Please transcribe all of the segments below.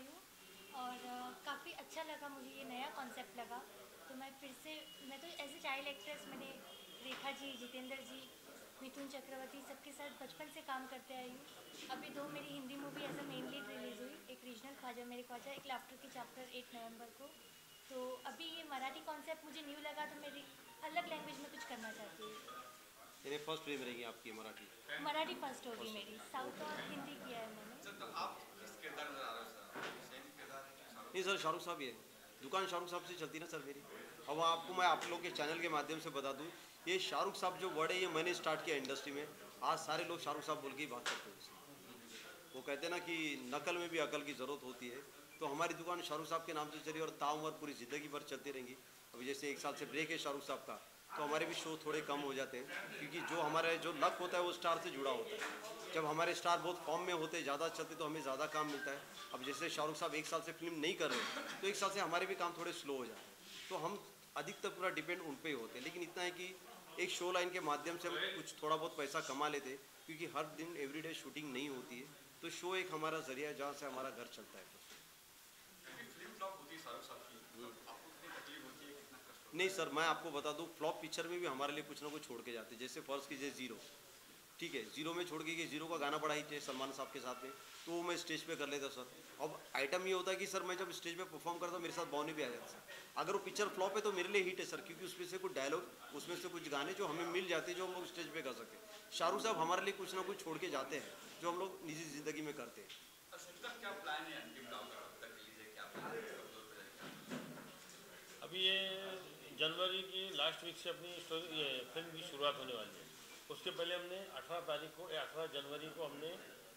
आई हूँ और काफ़ी अच्छा लगा मुझे, ये नया कॉन्सेप्ट लगा। तो मैं फिर से, मैं तो एज ए चाइल्ड एक्ट्रेस मैंने रेखा जी, जितेंद्र जी, मिथुन चक्रवर्ती सबके साथ बचपन से काम करते आई हूँ। अभी दो मेरी Hindi movie as a main lead release हुई, एक रीजनल ख्वाजा मेरे ख्वाजा, एक लाफ्टर की चैप्टर 8 नवंबर को। तो अभी ये मराठी कॉन्सेप्ट मुझे न्यू लगा, तो मेरी अलग लैंग्वेज में कुछ करना चाहती हूँ। यानी फर्स्ट फिल्म रहेगी आपकी मराठी? मराठी फर्स्ट होगी फर्स्ट मेरी, फिल्म, साउथ ओके। और हिंदी किया है मैंने। सर तो ओके। आप किस किरदार नजर आ रहे हो सर? आपको सेम किरदार है कि शाहरुख नहीं खान? सर, शाहरुख साहब ही है। दुकान शाहरुख साहब से चलती ना सर मेरी। अब आपको मैं आप लोग के चैनल के माध्यम से बता दूं, ये शाहरुख साहब जो वर्ड है ये मैंने स्टार्ट किया इंडस्ट्री में। आज सारे लोग शाहरुख साहब बोल के ही बात करते हैं उससे। वो कहते हैं ना कि नकल में भी अकल की ज़रूरत होती है। तो हमारी दुकान शाहरुख साहब के नाम से चली और ताउम्र पूरी ज़िंदगी भर चलती रहेंगी। अभी जैसे एक साल से ब्रेक है शाहरुख साहब का, तो हमारे भी शो थोड़े कम हो जाते हैं, क्योंकि जो हमारे जो लक होता है वो स्टार से जुड़ा होता है। जब हमारे स्टार बहुत फॉर्म में होते, ज़्यादा चलते, तो हमें ज़्यादा काम मिलता है। अब जैसे शाहरुख साहब एक साल से फिल्म नहीं कर रहे, तो एक साल से हमारे भी काम थोड़े स्लो हो जाते हैं। तो हम अधिकतर पूरा डिपेंड उन पर ही होते हैं। लेकिन इतना है कि एक शो लाइन के माध्यम से हम कुछ थोड़ा बहुत पैसा कमा लेते हैं, क्योंकि हर दिन एवरीडे शूटिंग नहीं होती है। तो शो एक हमारा जरिया है जहाँ से हमारा घर चलता है बस। क्योंकि फिल्म फ्लॉप होती है शाहरुख साहब की, तो आपको कितनी तकलीफ होती है, कितना कष्ट होता नहीं सर, मैं आपको बता दूं, फ्लॉप पिक्चर में भी हमारे लिए कुछ ना कुछ छोड़ के जाते हैं। जैसे फर्स्ट कीजिए ज़ीरो, ठीक है, ज़ीरो में छोड़ के कि ज़ीरो का गाना बड़ा हिट है सलमान साहब के साथ में, तो वो मैं स्टेज पे कर लेता सर। अब आइटम ये होता है कि सर मैं जब स्टेज पे परफॉर्म करता हूँ, मेरे साथ बॉनी भी आ जाता सर। अगर वो पिक्चर फ्लॉप है तो मेरे लिए हिट है सर, क्योंकि उसमें से कुछ डायलॉग, उसमें से कुछ गाने जो हमें मिल जाते हैं, जो हम लोग स्टेज पे कर सकते हैं। शाहरुख साहब हमारे लिए कुछ ना कुछ छोड़ के जाते हैं, जो हम लोग निजी ज़िंदगी में करते हैं। है? और उसका क्या प्लान है अंतिम दाव का, कब तक रिलीज है, क्या प्लान है, कब दौर पे जाएगा? अभी ये जनवरी की लास्ट वीक से अपनी स्टोरी ये फिल्म की शुरुआत होने वाली है। उसके पहले हमने 18 तारीख को या 18 जनवरी को हमने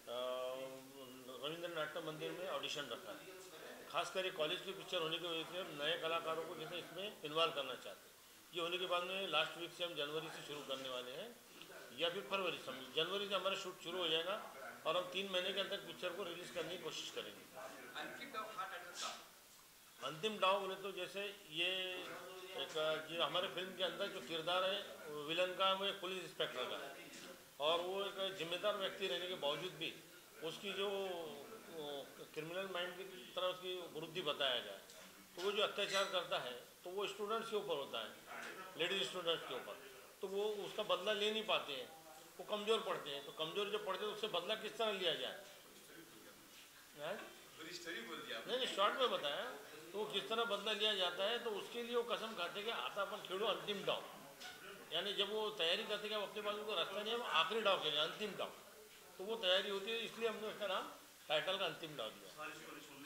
रविंद्र नाट्य मंदिर में ऑडिशन रखा है। खासकर ये कॉलेज की पिक्चर होने की वजह से हम नए कलाकारों को जैसे इसमें इन्वॉल्व करना चाहते हैं। ये होने के बाद में लास्ट वीक से हम जनवरी से शुरू करने वाले हैं, या फिर फरवरी समझिए, जनवरी से हमारा शूट शुरू हो जाएगा और हम 3 महीने के अंदर पिक्चर को रिलीज़ करने की कोशिश करेंगे। अंतिम दाव हाँ टाइटल था। अंतिम दाव बोले तो जैसे ये एक जो हमारे फिल्म के अंदर जो किरदार है विलन का, वो एक पुलिस इंस्पेक्टर का है, और वो एक जिम्मेदार व्यक्ति रहने के बावजूद भी उसकी जो क्रिमिनल माइंड की तरह उसकी वृद्धि बताया जाए। तो वो जो अत्याचार करता है तो वो स्टूडेंट्स के ऊपर होता है, लेडीज स्टूडेंट्स के ऊपर। तो वो उसका बदला ले नहीं पाते हैं, वो कमज़ोर पड़ते हैं। तो कमज़ोर जब पड़ते हैं तो उससे बदला किस तरह लिया जाए, पूरी स्टोरी बोल दिया आपने। नहीं शॉर्ट में बताया। तो वो किस तरह बदला लिया जाता है, तो उसके लिए वो कसम खाते कि आता अपन खेलो अंतिम डाव, यानी जब वो तैयारी करते कि अपने पास उनको रास्ता नहीं है, वो आखिरी डाव खेले अंतिम डाव। तो वो तैयारी होती है, इसलिए हमने उसका नाम टाइटल का अंतिम डाव दिया।